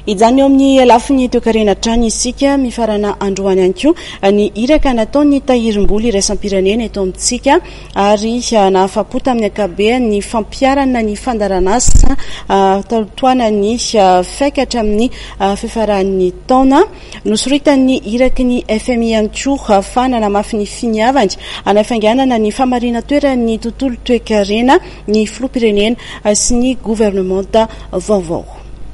Ijany eo amin'ny lafiny toekarena trany isika mifarana androany ihany koa ny iraka nataony tahirim-boly iraisam-pirenena eto amintsika ary nahafapo tamin'ny ankabehany ny fampiarana ny fandaran'asa toana ny faikatra amin'ny fifaran'ny taona nosoritan'ny iraky ny FMI ihany koa fanana mafy ny finiavany anafainganana ny famarina toeran'ny tontolo toekarena ny filoham-pirenena sy ny gouvernementa vaovao.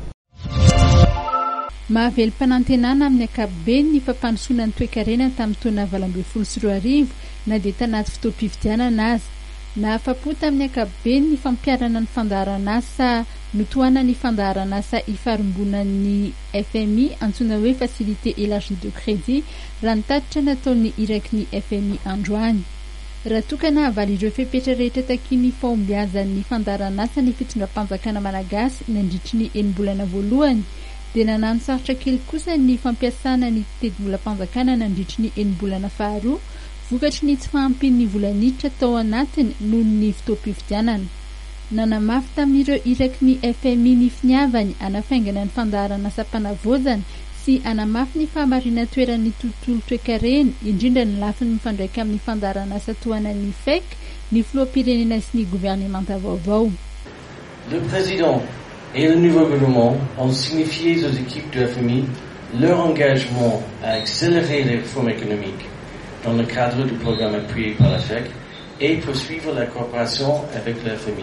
Mahavelom-panantenana amin'ny ankapobeny ny fampandrosoanan'ny toe-karena tamin'ny taona 2024 na dia tanaty fotoam-pifidianana azy. Nahafapo tamin'ny ankapobeny ny fampiarana ny fandaharan'asa notoana ny fandaharan'asa ifarimbonan'ny FMI antsoina hoe facilité élargie de crédit raha ny tatitra nataon'ny iraky ny FMI androany. Raha tokana avaly ireo fepetra rehetra takiny fahombiazan'ny fandaharan'asa ny fitondram-panjakana malagasy nandritry ny enim-bolana voalohany dia nanano sarotra kely kosa ny fampiasana ny teti-bolam-panjakana nandritry ny enim-bolana faharoa vokatry ny tsy fahampin'ny volaniditra tao anatiny noho ny fotoam-pifidianana. Nanamafy tamin'ireo iraky ny FMI ny finiavany anafaingana ny fandaharan'asa mpanavozana sy anamafy ny fahamarina toeran'ny tontolo toe-karena indrindra ny lafiny mifandraika amin'ny fandaharan'asa toanan'ny FEC ny filoham-pirenena sy ny gouvernementa vaovao. Le président et le nouveau gouvernement ont signifié aux équipes de FMI leur engagement à accélérer les réformes économiques dans le cadre du programme appuyé par la FEC et poursuivre la coopération avec le FMI.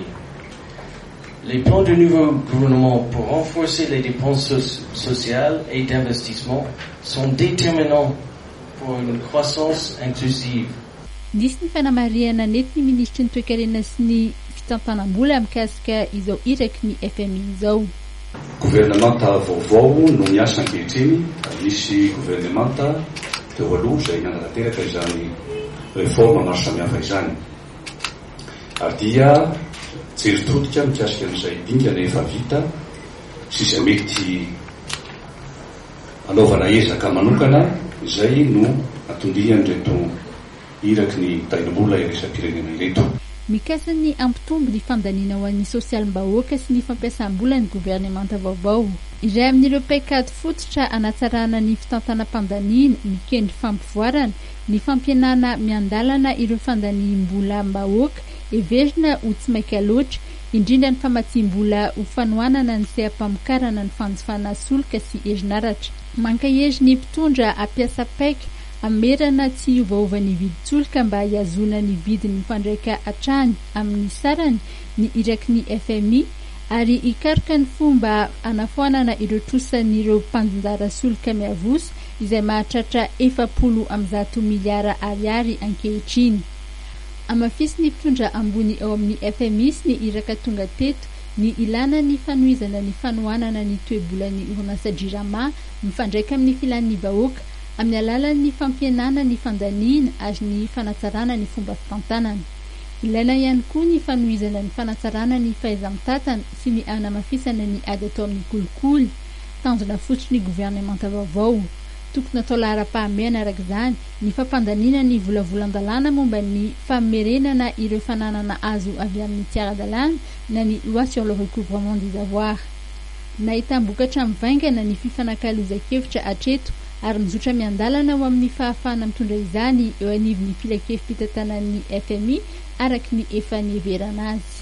Les plans du nouveau gouvernement pour renforcer les dépenses sociales et d'investissement sont déterminants pour une croissance inclusive. Nisy ny fanamariana nety ny ministry ny toe-karena sy ny fitantanam-bola mikasika izao iraky ny FMI izao. Gouvernementa vaovao no miasa ankehitriny, misy gouvernementa teo aloha izay nanarateraka izany reforma maro samihafa izany. Ary dia jeritodika mikasika amin'izay dingana efa vita sy izay mety anaovana ezaka manokana izay no atondihany reto iraky ny tahirim-bola iraisam-pirenena ireto. Mikasa ny ampitombo ny fandaniana ho an'ny sosialim-bahoaka sy ny fampiasam-bola ny gouvernementa vaovao. Iray amin'ireo paikady fototra anatsarana ny fitantanam-pandaniana, mikendry fampivoarana, ny fampianana miandalana ireo fandaniam-bola am-bahoaka everina ho tsy maika loatra, indrindra ny famatsiam-bola ho fanohanana ny seha-pamokarana ny fanjifana solika sy herinaratra. Mankahery ny mpitondra ampiasa paika amerana tsy ovaova ny vidin-tsolika mba hiazona ny vidiny mifandraika hatrany amin'ny sarany ny iraky ny FMI ary hikaroka ny fomba anafoanana ireo trosan'ireo mpanjara solika miavoso izay mahatratra 700 miliara ariary ankehitriny. Amafisy ny mpitondra ambony ao amin'ny FMI sy ny iraka tonga teto ny ilana ny fanohizana ny fanohanana ny toe-bolan'ny orinasa JIRAMA mifandraika amin'ny filan'ny vahoaka amin'ny alalan'ny fampienana ny fandaniana ary ny fanatsarana ny fomba fitantanana. Ilaina ihany koa ny fanohizana ny fanatsarana ny fahaiza-mitatana sy ny anamafisana ny ady atao amin'ny kolikoly, tanjona fotsiny ny gouvernementa vaovao. Tokony atao lahara-pahameana araka izany ny fampandaniana ny volavolan-dalàna momba ny famerenana ireo fananana azo avy amin'ny tsiara-dalàna na ny loi sur le recouvrement des avoirs. Nahitam-bokatra mivaingana ny fifanankalozan-kevitra hatreto ary mizotra miandalana ho amin'ny fahafahana mitondra izany eo anivon'ny filakevim-pitantanan'ny FMI araky ny efa nieverana azy.